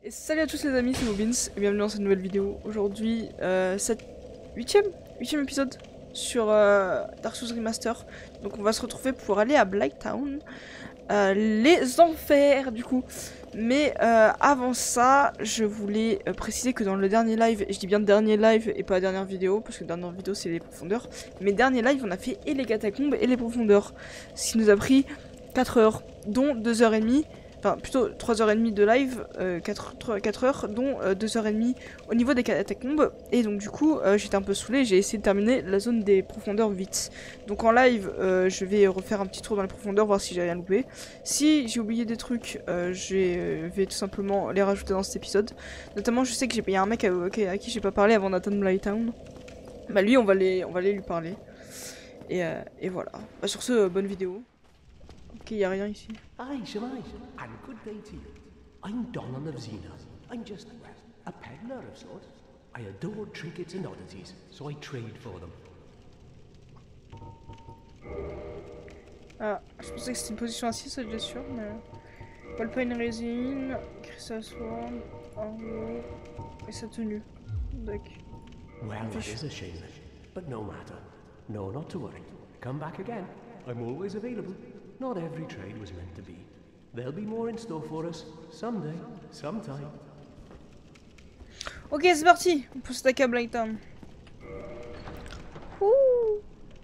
Et salut à tous les amis, c'est Moobins et bienvenue dans cette nouvelle vidéo. Aujourd'hui, cette huitième épisode sur Dark Souls Remaster. Donc on va se retrouver pour aller à Blighttown, les enfers du coup. Mais avant ça, je voulais préciser que dans le dernier live, et je dis bien dernier live et pas la dernière vidéo, parce que la dernière vidéo c'est les profondeurs. Mais dernier live, on a fait et les catacombes et les profondeurs. Ce qui nous a pris 4 heures, dont 2h30. Enfin, plutôt 3h30 de live, 4 heures, dont 2h30 au niveau des catacombes. Et donc du coup, j'étais un peu saoulée, j'ai essayé de terminer la zone des profondeurs vite. Donc en live, je vais refaire un petit tour dans les profondeurs, voir si j'ai rien loupé. Si j'ai oublié des trucs, je vais tout simplement les rajouter dans cet épisode. Notamment, je sais qu'il y a un mec à qui j'ai pas parlé avant d'atteindre Blighttown. Bah lui, on va aller lui parler. Et voilà. Bah, sur ce, bonne vidéo. Ok, y a rien ici. Aye, Shemai, and good day to you. I'm Donald of Xena. I'm just a peddler of sorts. I adore trinkets and oddities, so I trade for them. Ah, je pensais que c'était une position assise, ça déjà sûr, mais... Walpine résine, Crystal Sword, en haut, et sa tenue. D'accord. Well, that is a shame, but no matter. No, not to worry. Come back again. I'm always available. Not every trade was meant to be. There'll be more in store for us, someday, sometime. Ok, c'est parti. On peut s'attaquer à Blighttown. Ouh.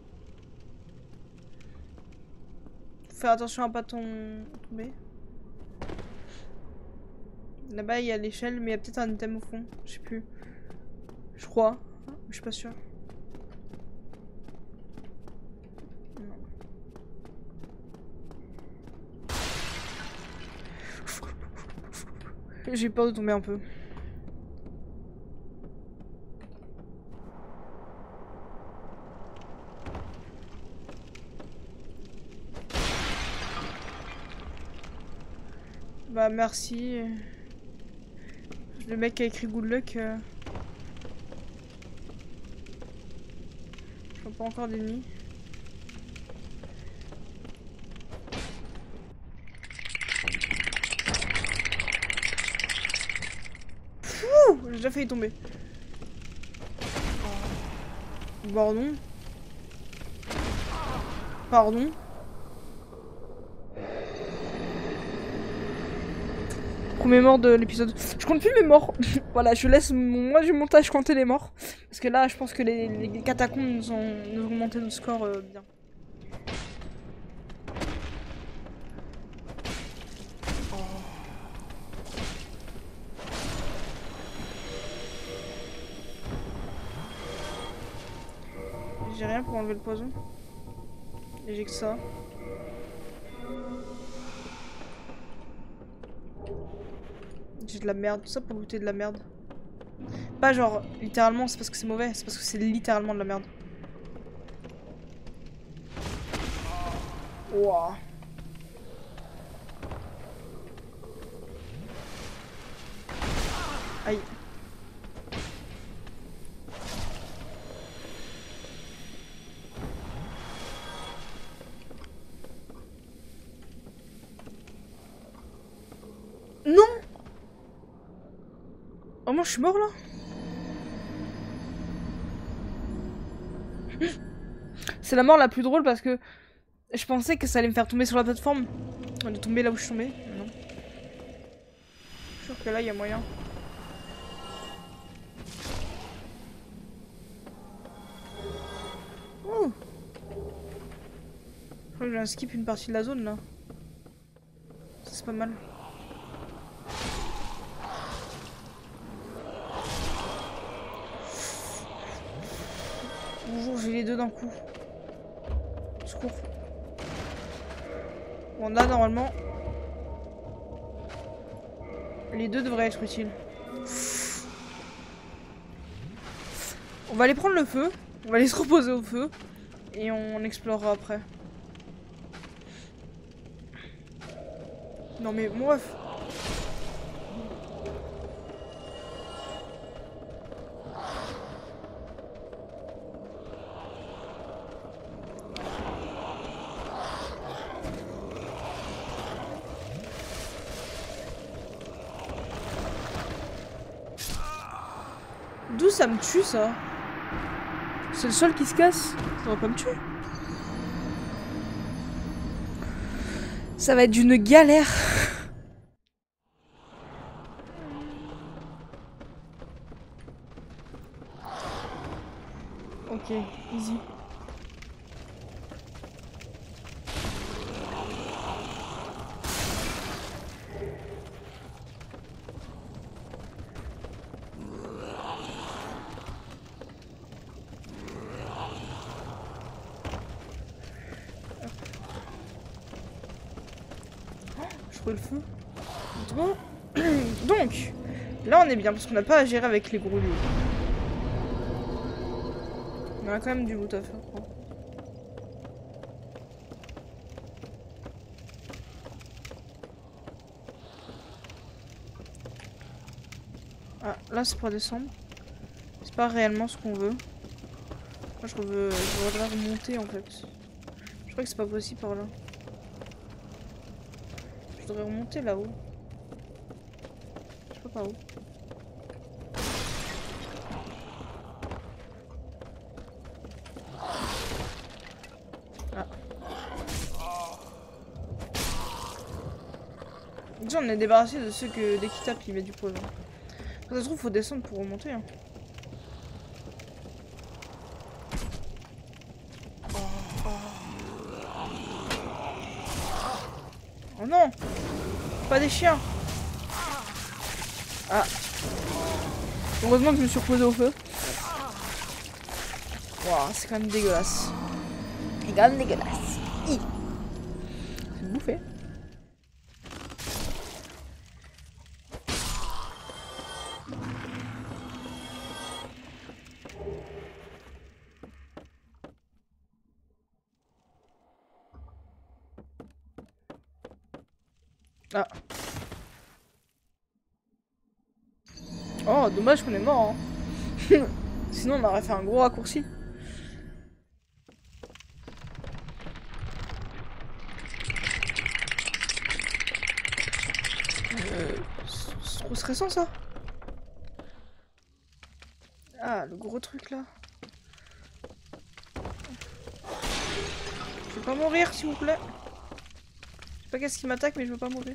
Faut faire attention à pas tomber. Là-bas, il y a l'échelle, mais il y a peut-être un item au fond. Je sais plus. Je crois. Je suis pas sûre. J'ai peur de tomber un peu. Bah merci. Le mec qui a écrit good luck. Je vois pas encore d'ennemis. J'ai déjà failli tomber. Pardon. Pardon. Premier mort de l'épisode. Je compte plus mes morts. Voilà, je laisse moi du montage compter les morts. Parce que là, je pense que les catacombes nous ont augmenté notre score bien. J'ai rien pour enlever le poison. Et j'ai que ça. J'ai de la merde, tout ça pour goûter de la merde. Pas genre, littéralement, c'est parce que c'est mauvais, c'est parce que c'est littéralement de la merde. Wouah. Aïe. Non! Oh, moi je suis mort là? C'est la mort la plus drôle parce que je pensais que ça allait me faire tomber sur la plateforme. On est tombé là où je suis tombée. Non. Je suis sûr que là il y a moyen. Oh! Je crois que j'ai un skip une partie de la zone là. Ça c'est pas mal. Bonjour, j'ai les deux d'un coup. Secours. Bon, là, normalement, les deux devraient être utiles. On va aller prendre le feu. On va aller se reposer au feu. Et on explorera après. Non mais, mon ref. D'où ça me tue ça? C'est le sol qui se casse. Ça va pas me tuer. Ça va être d'une galère. Ok, easy. Je trouve le feu. Bon. Donc, là on est bien parce qu'on n'a pas à gérer avec les gros lieux. On a quand même du bout à faire. Ah, là c'est pour descendre. C'est pas réellement ce qu'on veut. Moi je voudrais remonter en fait. Je crois que c'est pas possible par là. Je voudrais remonter là-haut. Je sais pas par où. Ah. Déjà on est débarrassé de ceux que dès qu'ils tapent ils mettent du poison. Ça se trouve faut descendre pour remonter. Hein. Oh non! Pas des chiens! Ah! Heureusement que je me suis reposé au feu. Waouh, c'est quand même dégueulasse. C'est quand même dégueulasse. C'est bouffé. Ah. Oh, dommage qu'on est mort. Hein. Sinon, on aurait fait un gros raccourci. C'est trop stressant ça. Ah, le gros truc là. Je veux pas mourir, s'il vous plaît. Je sais pas qu'est-ce qui m'attaque, mais je veux pas mourir.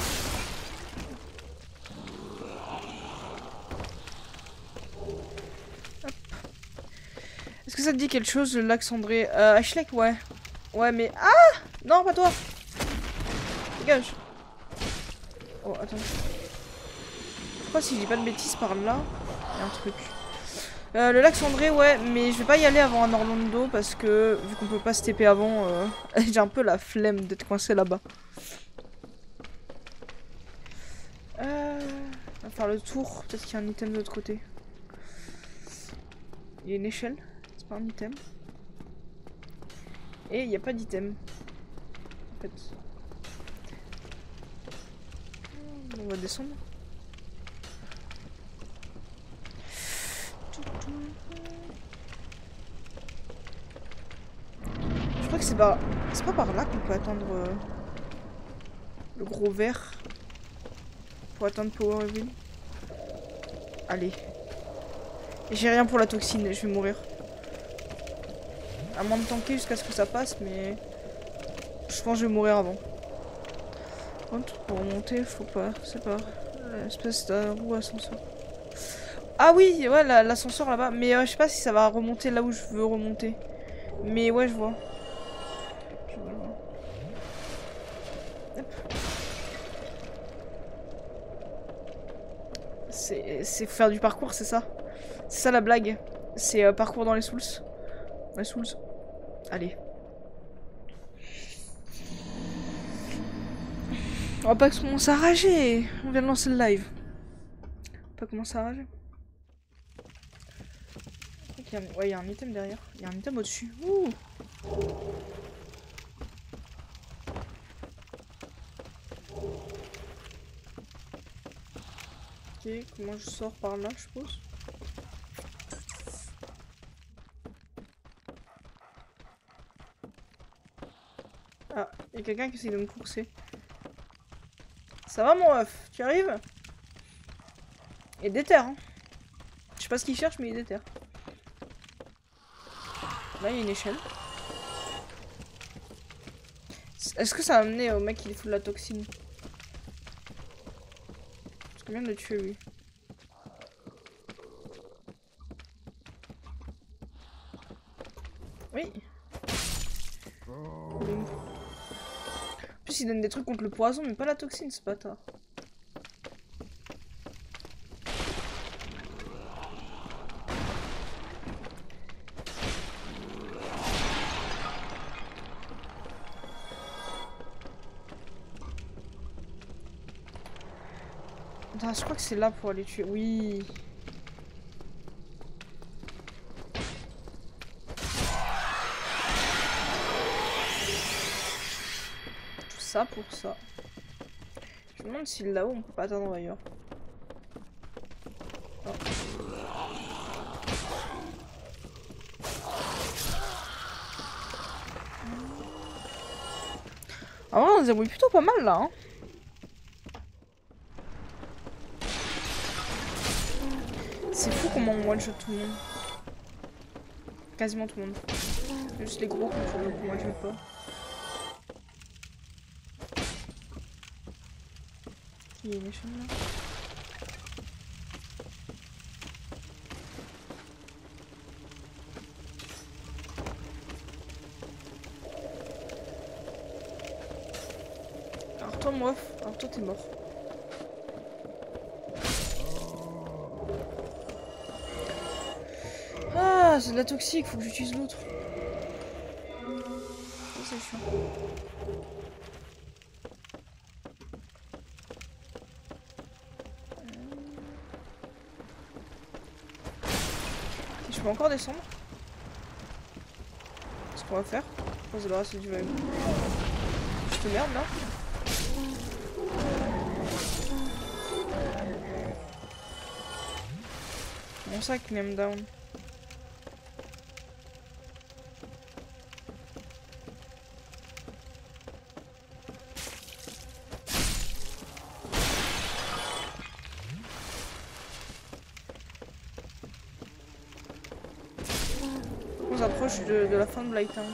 Est-ce que ça te dit quelque chose, le lac cendré? Ashley, ouais. Ouais, mais... Ah! Non, pas toi! Dégage. Oh, attends. Je crois, si je dis pas de bêtises, par là, il y a un truc. Le lac cendré, ouais, mais je vais pas y aller avant un Orlando parce que, vu qu'on peut pas se TP avant, j'ai un peu la flemme d'être coincé là-bas. On va faire le tour. Peut-être qu'il y a un item de l'autre côté. Il y a une échelle. C'est pas un item. Et il n'y a pas d'item. En fait. On va descendre. Je crois que c'est pas par là qu'on peut atteindre le gros verre. Pour atteindre Power Evil. Allez. J'ai rien pour la toxine, je vais mourir. À moins de tanker jusqu'à ce que ça passe, mais... Je pense que je vais mourir avant. Contre, pour remonter, faut pas... C'est pas... Espèce de roue ascenseur. Ah oui, ouais, l'ascenseur là-bas. Mais je sais pas si ça va remonter là où je veux remonter. Mais ouais, je vois. C'est faire du parcours, c'est ça? C'est ça la blague. C'est parcours dans les Souls. Les Souls. Allez. On va pas commencer à rager. On vient de lancer le live. On va pas commencer à rager. Ouais, il y a un item derrière. Il y a un item au-dessus. Ouh. Ok, comment je sors par là, je suppose? Ah, il y a quelqu'un qui essaie de me courser. Ça va mon ref? Tu arrives? Et déter, hein? Je sais pas ce qu'il cherche, mais il est déter. Là, il y a une échelle. Est-ce que ça a amené au mec qui fout de la toxine? Parce que vient de le tuer, lui. Oui. En plus, il donne des trucs contre le poison, mais pas la toxine, ce bâtard. Attends, je crois que c'est là pour aller tuer. Oui. Tout ça pour ça. Je me demande si là-haut on peut pas attendre ailleurs. Oh. Ah ouais, on se débrouille plutôt pas mal là. Hein. C'est fou comment on one-shot tout le monde. Quasiment tout le monde. Juste les gros qu'on one-shot pas. Il y a une échelle là. Alors toi, moi, alors toi t'es mort. Ah, c'est de la toxique, faut que j'utilise l'autre. C'est chiant. Je peux encore descendre. Ce qu'on va faire pour se débarrasser du vibe. Je te merde là. Mon sac m'aime down. On s'approche de la fin de Blighttown.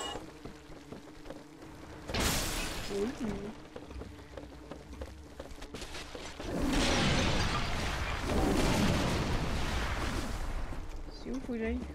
Oui. C'est où faut que j'aille?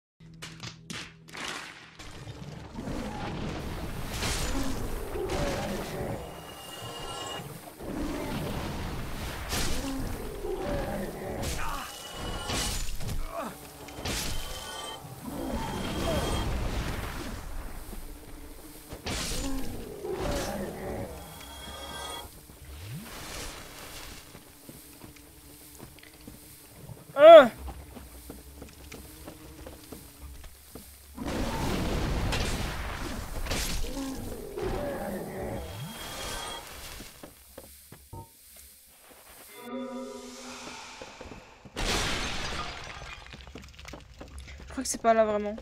Je crois que c'est pas là vraiment.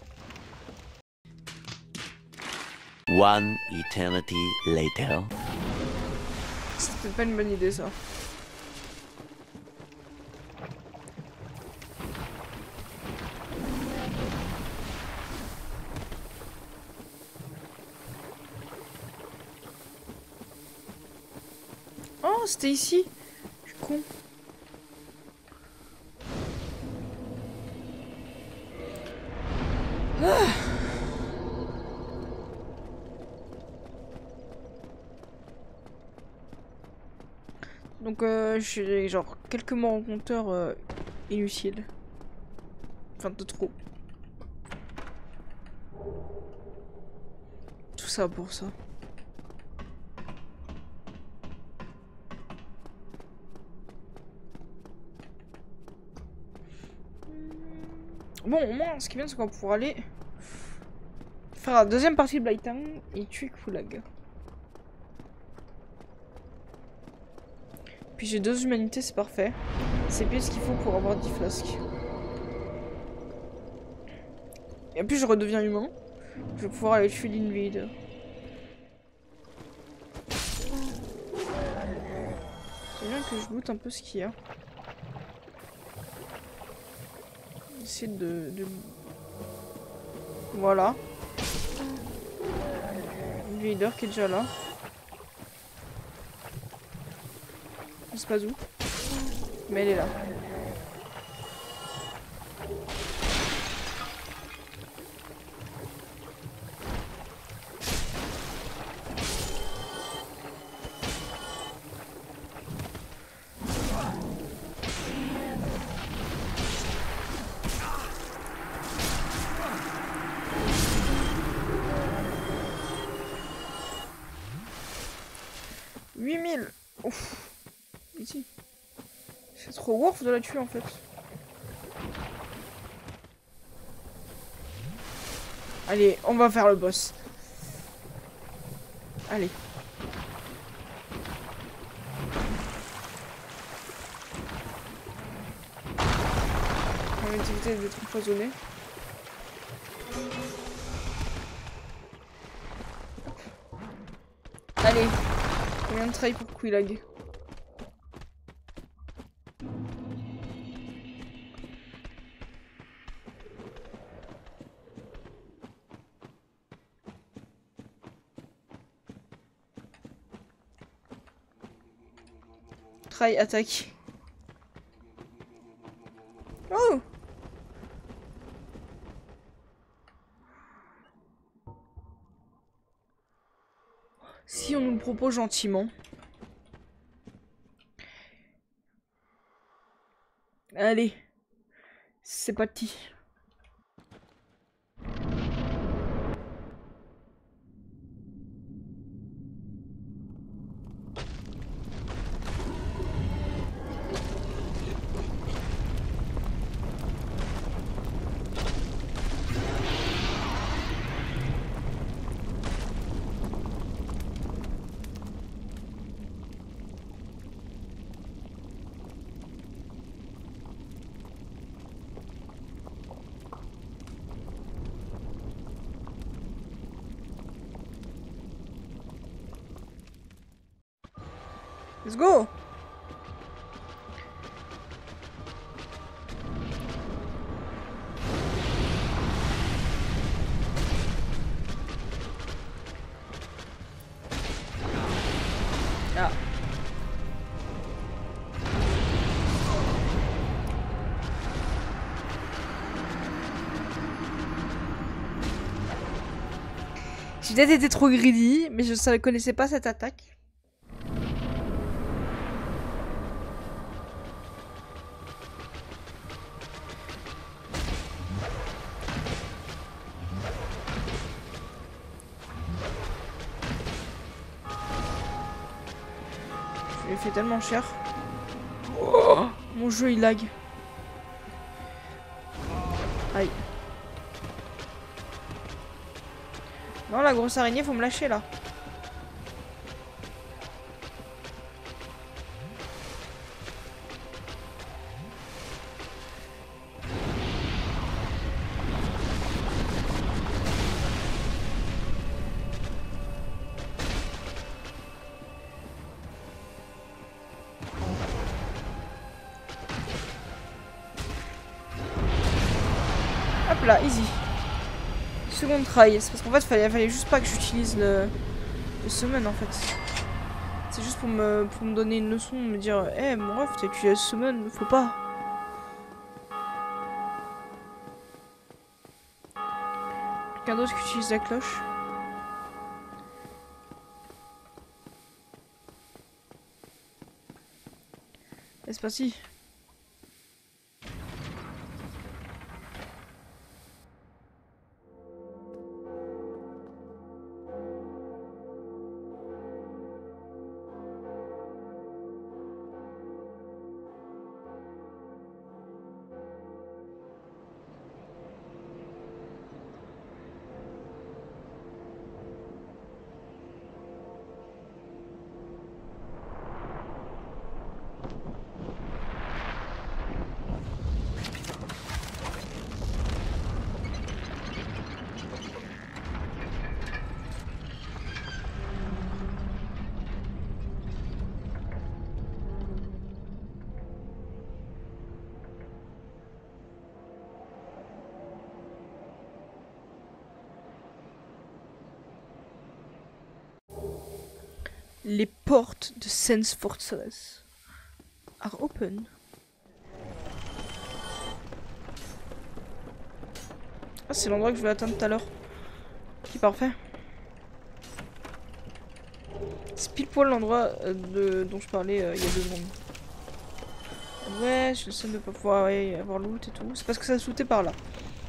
One eternity later. C'était pas une bonne idée ça. Oh, c'était ici. Je suis con. Ah. Donc j'ai genre quelques morts en compteur inutiles. Enfin de trop. Tout ça pour ça. Bon, au moins, ce qui est bien, c'est qu'on va pouvoir aller faire la deuxième partie de Blighttown et tuer Kfulag. Puis j'ai 2 humanités, c'est parfait. C'est pile ce qu'il faut pour avoir 10 flasques. Et puis je redeviens humain. Je vais pouvoir aller tuer l'invader. C'est bien que je goûte un peu ce qu'il y a. Essayer de... Voilà. Une leader qui est déjà là. Je sais pas où. Mais elle est là. Ouf. Ici. C'est trop worth de la tuer en fait. Allez, on va faire le boss. Allez. On va éviter d'être empoisonné. Allez. Combien de trails pour Quillag? Try attaque. Oh! Si on nous le propose gentiment. Allez. C'est parti. Let's go! Ah. J'ai peut-être été trop greedy, mais je ne connaissais pas cette attaque. Je lui ai fait tellement cher. Oh, mon jeu il lag. Aïe. Non, la grosse araignée, faut me lâcher là. Hop là, easy. Second try. C'est parce qu'en fait, fallait juste pas que j'utilise le summon en fait. C'est juste pour me donner une leçon, me dire hé, mon ref, t'as utilisé le summon, faut pas. Quelqu'un d'autre qui utilise la cloche. Et c'est parti. Les portes de Sense Fortress are open. Ah, c'est l'endroit que je vais atteindre tout à l'heure. Qui parfait. C'est pile poil l'endroit dont je parlais il y a 2 secondes. Ouais, je suis le seul de pas pouvoir avoir loot et tout. C'est parce que ça sautait par là.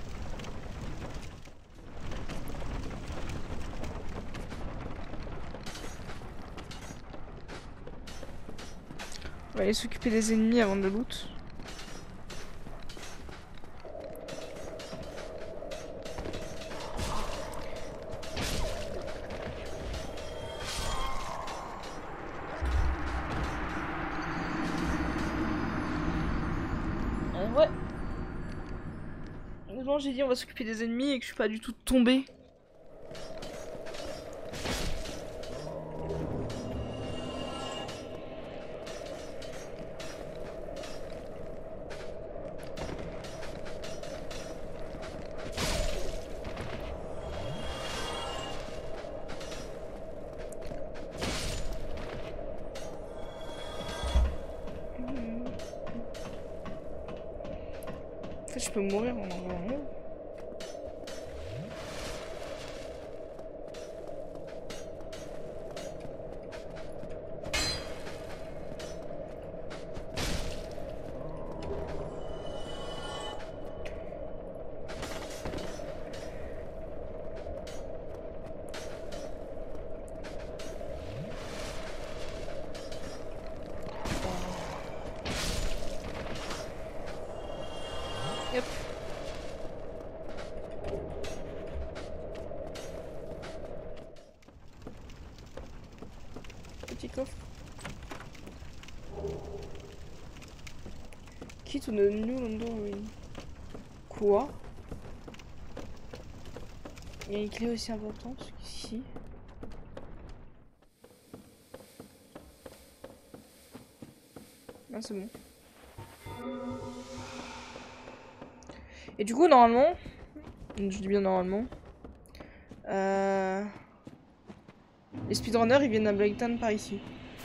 On va aller s'occuper des ennemis avant de le loot. Ouais. Heureusement j'ai dit on va s'occuper des ennemis et que je suis pas du tout tombée. En fait, je peux mourir en envoyant. Yep. Petit coffre. Quitte de New London Ruin. Quoi? Il y a une clé aussi importante ici. Ah, c'est bon. Et du coup, normalement, je dis bien normalement, les speedrunners ils viennent à Blighttown par ici.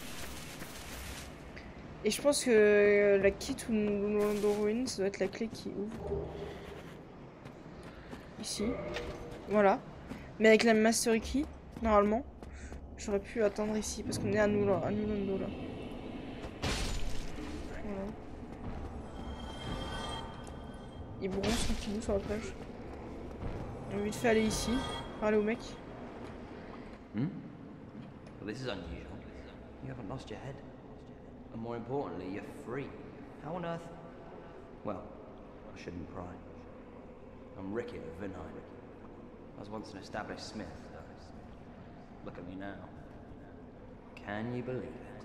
Et je pense que la key to London Ruin, ça doit être la clé qui ouvre. Ici. Voilà. Mais avec la Master Key, normalement, j'aurais pu atteindre ici parce qu'on est à New London là. Voilà. Il bronze tranquillou sur la plage. On va vite fait aller ici, parler au mec. Well, this is unusual. You haven't lost your head. And more importantly, you're free. How on earth? Well, I shouldn't pry. I'm Ricky of Vinheim. I was once an established smith, though. Look at me now. Can you believe it?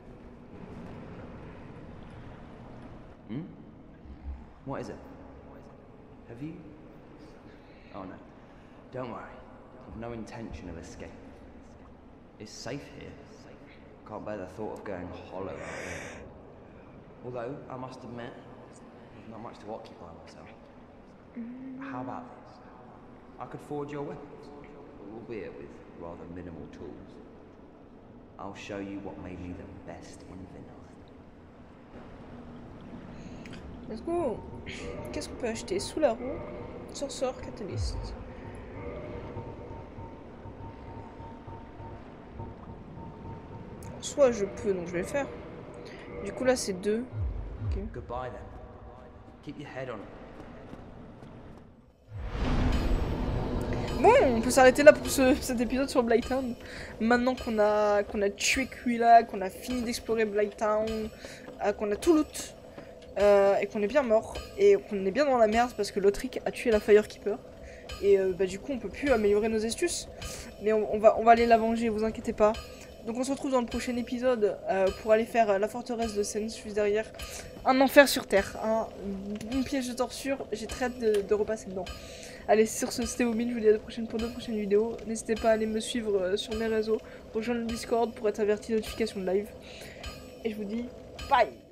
What is it? Have you? Oh no. Don't worry. I've no intention of escape. It's safe here. Can't bear the thought of going hollow out there. Although, I must admit, there's not much to occupy myself. How about this? I could forge your weapons, albeit with rather minimal tools. I'll show you what made me the best in Vinheim. Let's go. Qu'est-ce qu'on peut acheter? Sous la roue, Sorcerer Catalyst. Soit je peux, donc je vais le faire. Du coup là c'est 2. Okay. Goodbye then. Keep your head on. Bon, on peut s'arrêter là pour cet épisode sur Blighttown. Maintenant qu'on a tué Quilla, qu'on a fini d'explorer Blighttown, qu'on a tout loot, et qu'on est bien mort, et qu'on est bien dans la merde parce que Lothric a tué la Firekeeper. Et bah, du coup on peut plus améliorer nos astuces. Mais on va aller la venger, vous inquiétez pas. Donc on se retrouve dans le prochain épisode pour aller faire la forteresse de Sense juste derrière. Un enfer sur terre, un bon piège de torture, j'ai très hâte de repasser dedans. Allez, sur ce c'était Omid, je vous dis à la prochaine pour de prochaines vidéos. N'hésitez pas à aller me suivre sur mes réseaux, rejoindre le Discord pour être averti de notifications de live. Et je vous dis bye.